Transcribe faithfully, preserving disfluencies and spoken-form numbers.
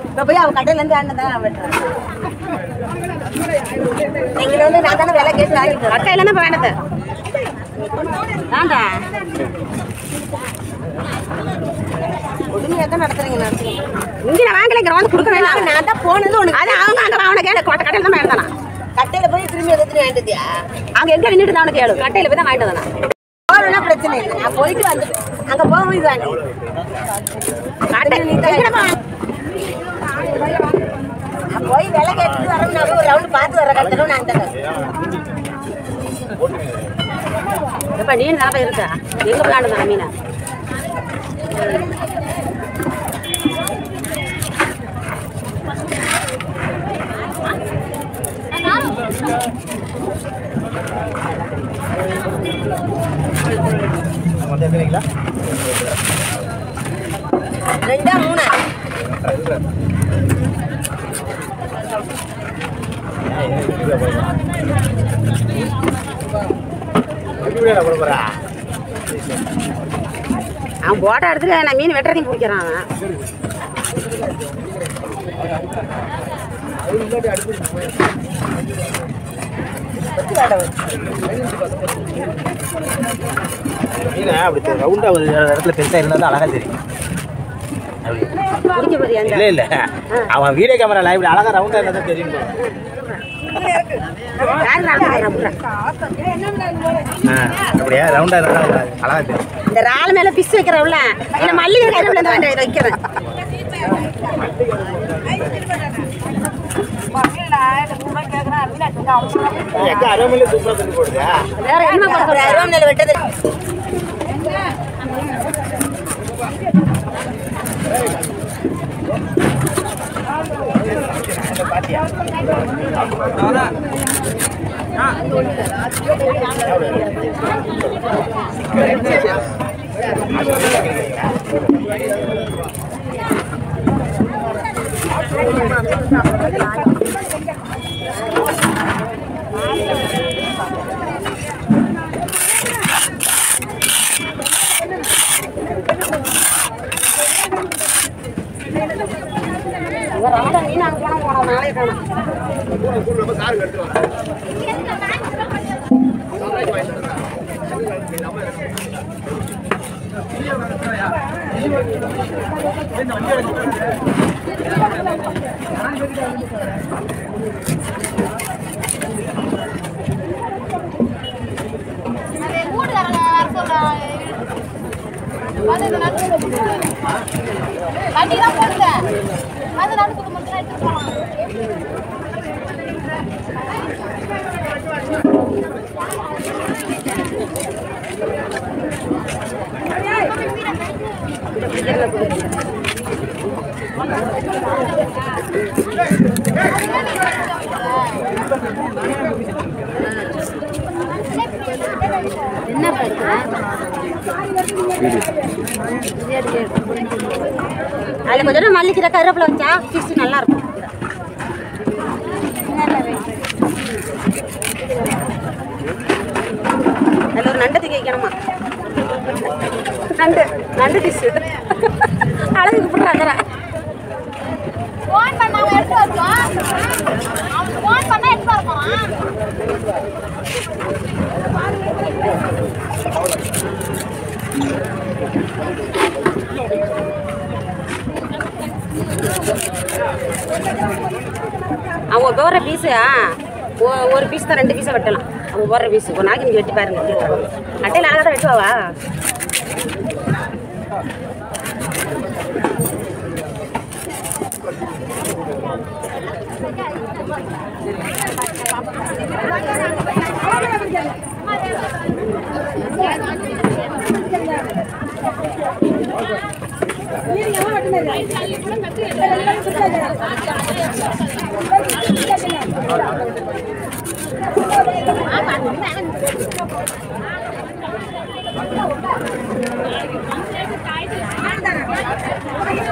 இப்போ போய் அவள் கடையிலேருந்து ஆண்டு தான் வெட்டுறேன். நீங்கள் வந்து நான் தானே விலை கேட்டு வாங்கிட்டு கட்டையில் தான் வேண்டது வேண்டா உடனே தான் நடத்துறீங்க நடத்துறீங்க இங்கே நான் வாங்கலைங்கிற வந்து கொடுக்க வேண்டாம். நான் தான் போனது உனக்கு அது அவங்க அங்கே அவனை கேளு கோட்டை கடையில் தான் வேண்டானா கட்டையில் போய் திரும்பி எதிர்த்து வாங்கிட்டியா அங்கே எங்கே நின்றுட்டு தான் அவனுக்கு கேளு கட்டையில் போய் தான் வாங்கிட்டு வந்தானா போகலன்னா பிரச்சனை இல்லை. நான் போயிட்டு வந்து அங்கே போகும்போது இது வாங்கி கட்டையில் நீ தான் நான் போய் விலை கேட்டுட்டு வரணும். ஒரு ரவுண்டு பார்த்து வர கட்டணும் நான் தரேன். இப்போ மீன் லாபம் இருக்கா எங்கே விளாண்டுதான் மீனை ரெண்டா மூணா அவன் போட்டோ எடுத்துட்டு நான் மீன் வெட்டுறதையும் பிடிக்கிறான் அவன். ரவுண்டா ஒரு இடத்துல பெருசா இருந்தாலும் அழகா தெரியும். இல்ல இல்ல அவன் வீடியோ கேமரா லைவ்ல அழகா ரவுண்டா இருந்தா தெரியும். அப்படியா ரவுண்டா இருந்தா அழகா தெரியும். இந்த ரால் மேல பிஸ் வைக்கிறவள இல்ல மல்லிகை கருவேப்பிலை தான் வேண்டிய வைக்கிறேன். வேற என்ன பண்ற அருவாமனையில வெட்டது மீன் அங்கே போனால் போனோம் நாளைக்கு போனோம். என்ன அதில் கொஞ்சம் மல்லிக்கீரை கருவேப்பிலை வச்சா ஃபிஷ் நல்லா இருக்கும். அதில் ஒரு நண்டு தூக்கி வைக்கணுமா நண்டு நண்டு டிஷ் அழகு கூப்பிட்றாங்க. ஃபோன் பண்ணா எடுத்து வரலாம். ஃபோன் பண்ணா எடுத்து வரலாம். அவங்க போடுற பீஸு ஒரு பீஸ் தான் ரெண்டு பீஸை வெட்டலாம். அவங்க போடுற பீஸு ஒரு நாளைக்கு நீங்கள் வெட்டி பாருங்க. அட்டையில் அழகாக தான் வெட்டுவாவா? Thank you.